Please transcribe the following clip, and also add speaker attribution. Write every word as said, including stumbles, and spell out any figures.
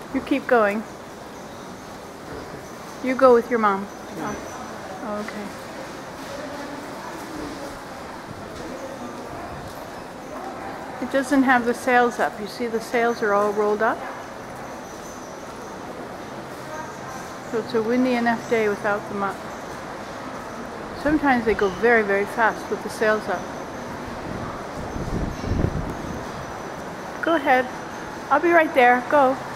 Speaker 1: You keep going. You go with your mom. Oh. Oh, okay. It doesn't have the sails up. You see the sails are all rolled up? So it's a windy enough day without them up. Sometimes they go very, very fast with the sails up. Go ahead. I'll be right there. Go.